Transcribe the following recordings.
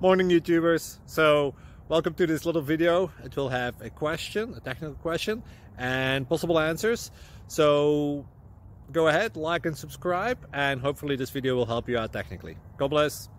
Morning YouTubers. So welcome to this little video. It will have a question, a technical question, and possible answers. So go ahead, like and subscribe, and hopefully this video will help you out technically. God bless.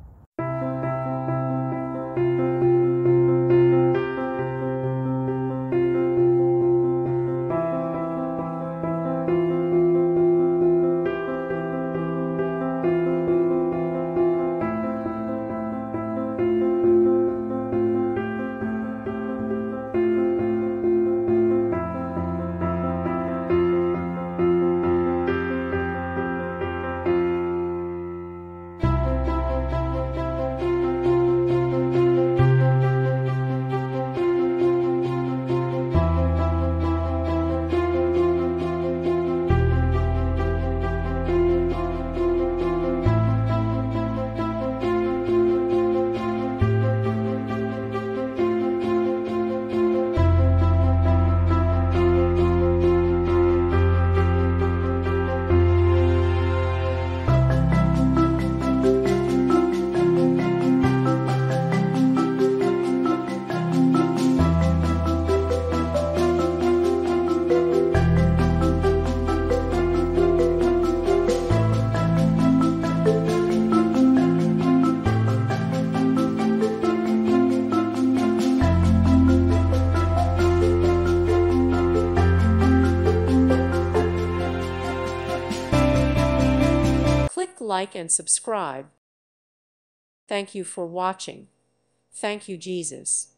Click like and subscribe. Thank you for watching. Thank you, Jesus.